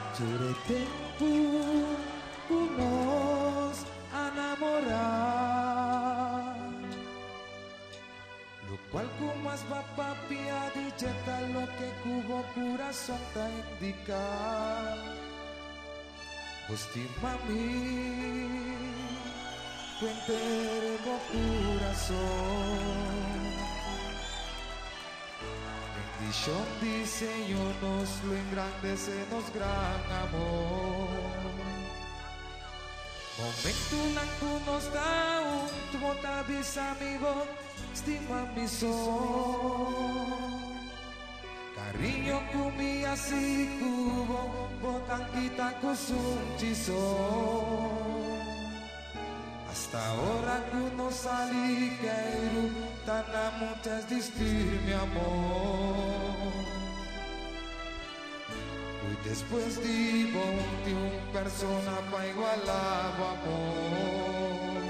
Sobre tempo nos a namorar, lo cual con más va papia digita lo que cubo corazón te indica. Estimami, cuenteremo corazón. Bendición diseño nos lo engrandece, nos gran amor. Momento nangku nos da un tuota bisa amigo, estima mi son. Cariño kumi así kubo, bocan kita kusum cison. Hasta ahora que no salí quero, tan a muchas distir mi amor. Y después digo de un persona pa igualar o amor.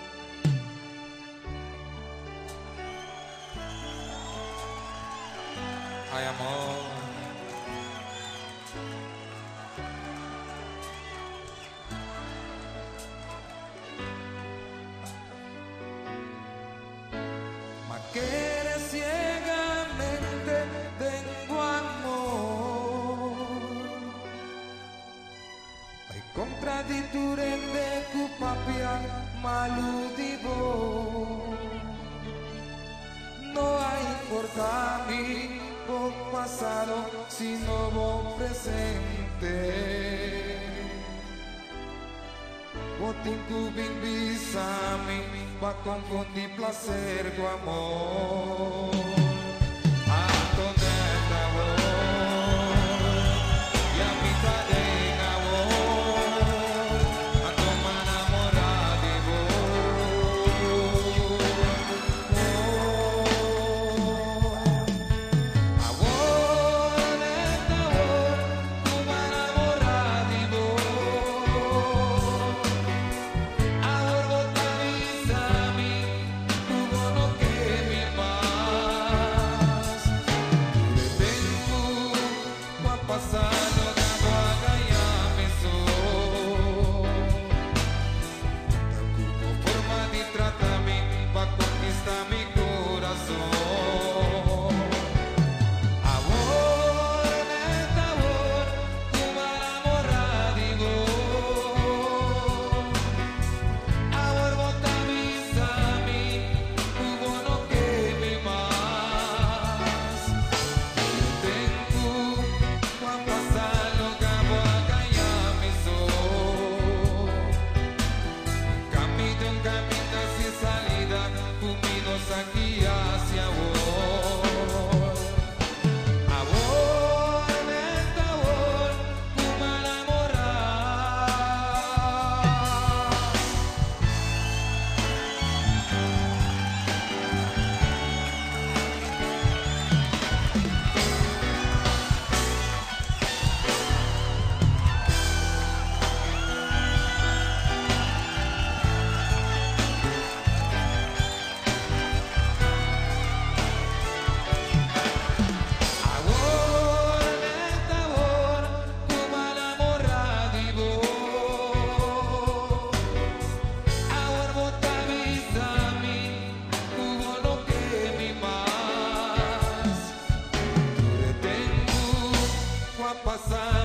Ay amor, quieres ciegamente tengo amor. Hay contradditure de tu papia maludivo. No hay importa mi con pasado sino buen presente. Botin kubing bisa mi va confundir placer con amor. Antoneta y a mi cadena a tomar enamorada de pasar.